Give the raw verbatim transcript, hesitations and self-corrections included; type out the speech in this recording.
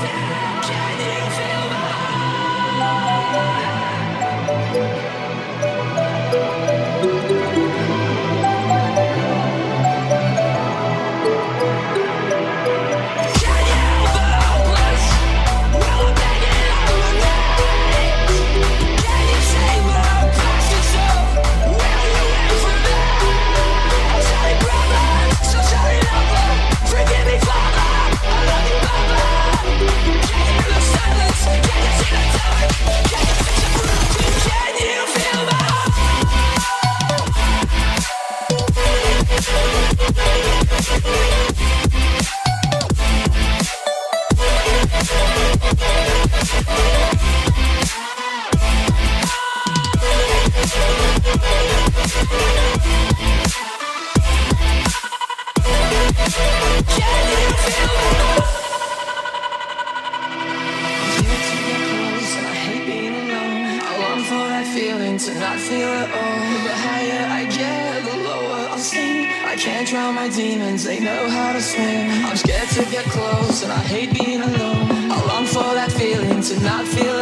To not feel at all. The higher I get, the lower I'll sink. I can't drown my demons, they know how to swim. I'm scared to get close and I hate being alone. I long for that feeling to not feel